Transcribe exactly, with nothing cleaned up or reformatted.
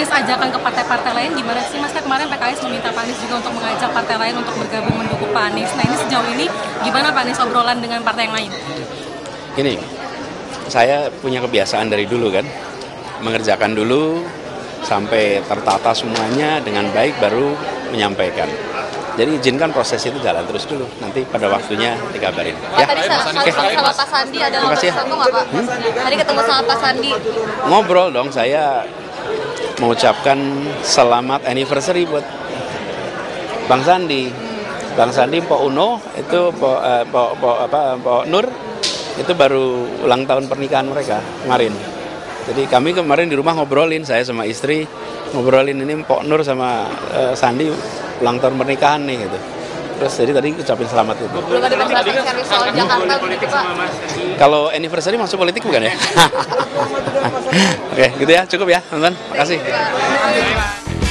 Anies ajakan ke partai-partai lain gimana sih Mas? Kan kemarin P K S meminta Pak Anies juga untuk mengajak partai lain untuk bergabung mendukung Pak Anies. Nah ini sejauh ini gimana Pak Anies obrolan dengan partai yang lain? Gini, saya punya kebiasaan dari dulu kan, mengerjakan dulu sampai tertata semuanya dengan baik baru menyampaikan. Jadi izinkan proses itu jalan terus dulu, nanti pada waktunya dikabarin. Pak, Ya. tadi sama, Oke. sama Pak Sandi ada ngobrol Makasih ya. sesuatu nggak Pak? Hmm? Tadi ketemu sama Pak Sandi. Ngobrol dong, saya mengucapkan selamat anniversary buat Bang Sandi. Bang Sandi, Pak Uno, itu Pak, eh, Pak, Pak, apa, Pak Nur, itu baru ulang tahun pernikahan mereka kemarin. Jadi kami kemarin di rumah ngobrolin, saya sama istri ngobrolin ini Pak Nur sama eh, Sandi ulang tahun pernikahan nih gitu. Terus jadi tadi ucapin selamat itu. Belum ada pembahasan serius soal Jakarta begitu Pak. Kalau anniversary masuk politik bukan ya? Oke, gitu ya, cukup ya, teman-teman. Makasih.